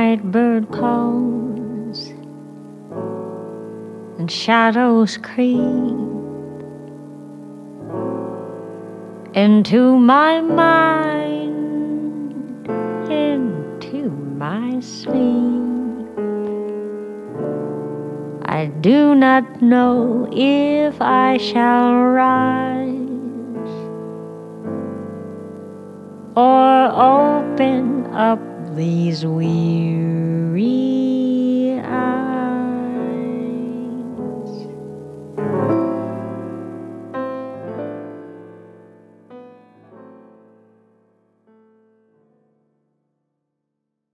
night bird calls and shadows creep into my mind, into my sleep. I do not know if I shall rise or open up these weary